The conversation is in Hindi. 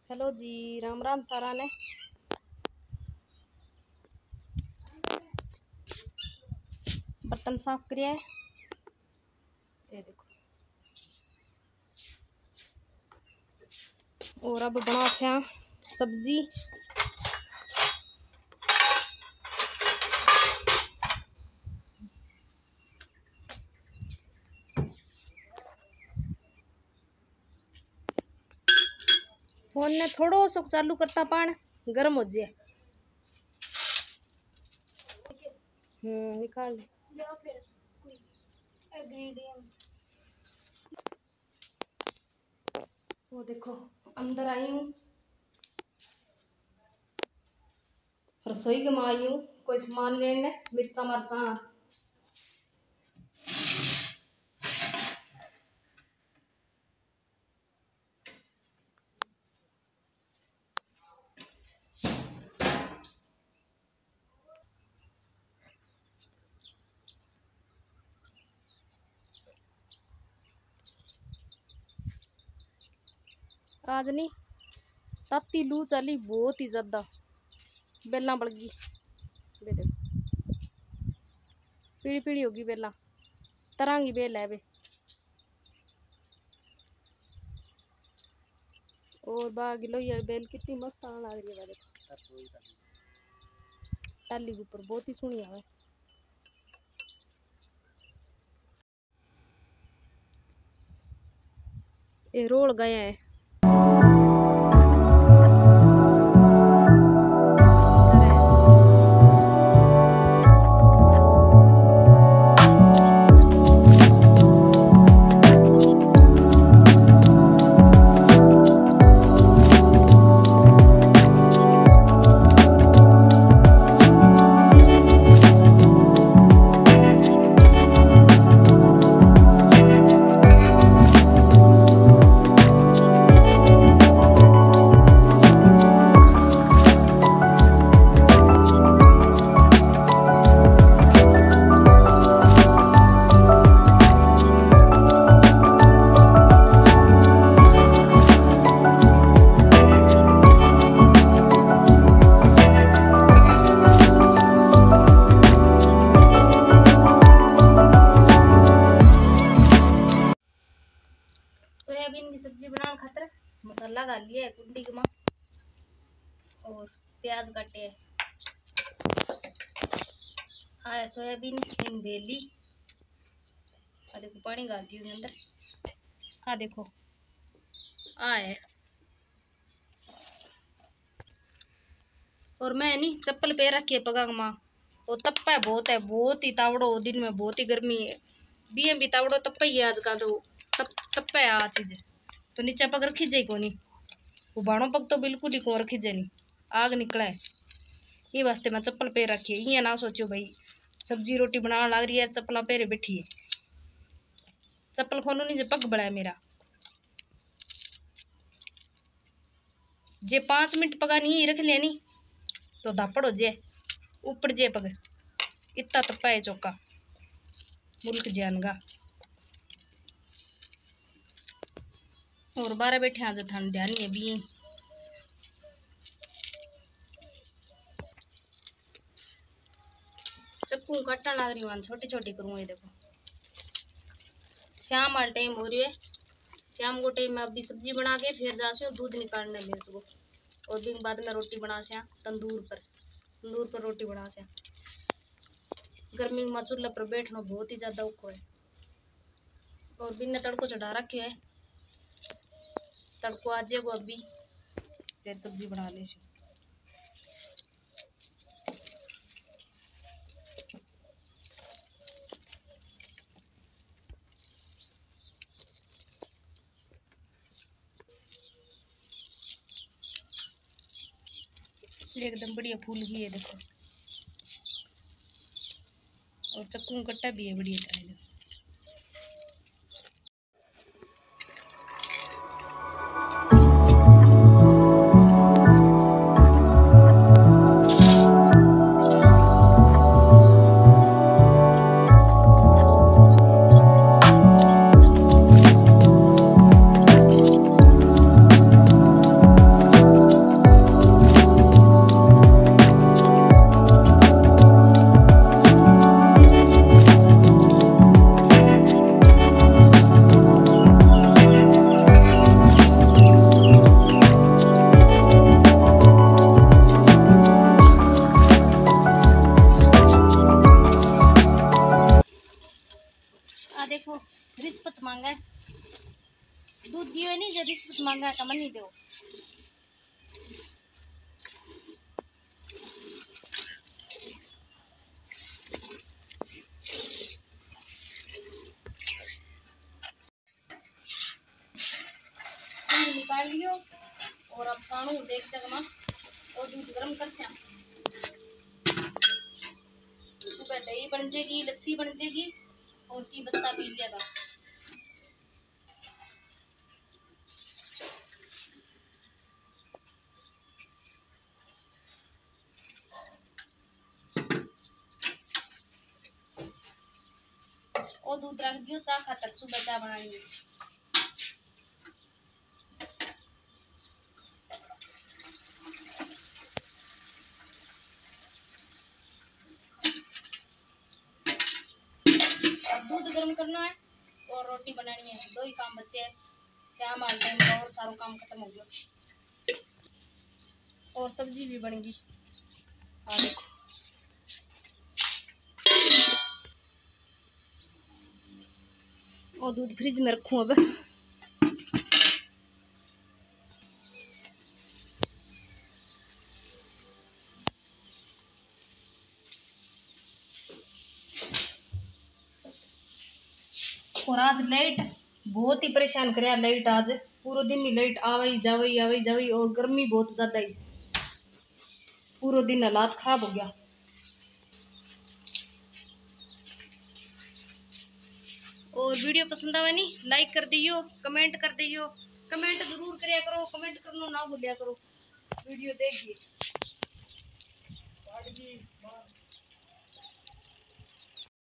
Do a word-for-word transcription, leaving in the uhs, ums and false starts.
हेलो जी, राम राम सारा ने। बर्तन साफ करिए। ये देखो, और अब बना से सब्जी। फोन ने थोड़ो सो चालू करता पान गर्म हो जाए। हम्म निकाल वो देखो, अंदर आई हूँ, रसोई के में आई हूँ, कोई सामान लेने, मिर्चा मरचा। आज नहीं ताती लू चली बहुत ही ज्यादा, बेला बढ़ गई। पीली पीली होगी बेला, तरह की बेल है बे। और बाग लो यार, बेल कितनी मस्त आने लग रही है। देखो टाली के ऊपर बहुत ही सुनी है। ये रोल गए हैं। सोयाबीन की सब्जी बनाने खातर मसाला डाल लिया है कुंडी के मां, और प्याज काटे है। हाँ सोयाबीन इन बेली। आ देखो पानी डालती हूँ अंदर। आ देखो आ है। और मैं नहीं चप्पल पे रखी है पगा माँ, वो तप्पा है बहुत है, बहुत ही तावड़ो दिन में, बहुत ही गर्मी है। बीएम भी तावड़ो तप्पा ही है आज का, तो तप तप्पा है आ चीज। तो नीचे पग रखी जाए को नहीं, वो बाणो पग तो बिल्कुल ही को रखी जाए नहीं, आग निकला है। ये वास्ते मैं चप्पल पे रखी है। ये ना सोचो भाई सब्जी रोटी बनाने लग रही है चप्पल पेरे बैठी है। चप्पल खोलो नहीं, जो पग बड़ा है मेरा, जे पांच मिनट पगा नहीं रख लिया नहीं तो धापड़ हो जाए, ऊपर जे पग। इतना तप्पा है चौका मुल्क जान का। और बारह बैठे आज थान ध्यान है भी। चक्कू काटना लग रही हूँ, छोटी छोटी करूँ। ये देखो शाम वाला टाइम हो रही है। शाम को टाइम में अभी सब्जी बना के फिर जा से दूध निकालना है भैंस को, और दिन बाद में रोटी बना से तंदूर पर तंदूर पर रोटी बना से। गर्मी में चूल्हे पर बैठना बहुत ही ज्यादा औखो है। और बिन्ने तड़को चढ़ा रखे है, तड़को आ जाएगा अभी, फिर सब्जी बना ले। एकदम बढ़िया फूल गई है देखो, और चक्कू कट्टा भी है बढ़िया तरह। महंगा का मनी दो। निकाल लियो और अब छानू देख चकमा और दूध गर्म कर से सुबह दही बन जाएगी, लस्सी बन जाएगी और की बच्चा पी लेगा। और दूध रख दियो चाह खातर, सुबह चाह बनानी है। दूध गर्म करना है और रोटी बनानी है, दो ही काम बचे हैं। शाम आल टाइम का और सारा काम खत्म हो गया और सब्जी भी बन गई। हाँ देखो और दूध फ्रिज में रखूँ अब। और आज लाइट बहुत ही परेशान करे, लाइट आज पूरा दिन ही लाइट आवई जावई आवई जावई और गर्मी बहुत ज्यादा ही, पूरा दिन हालात खराब हो गया। और वीडियो पसंद आवे नहीं लाइक कर दियो, कमेंट कर दियो, कमेंट जरूर करया करो, कमेंट करना ना भूलिया करो। वीडियो देखिए।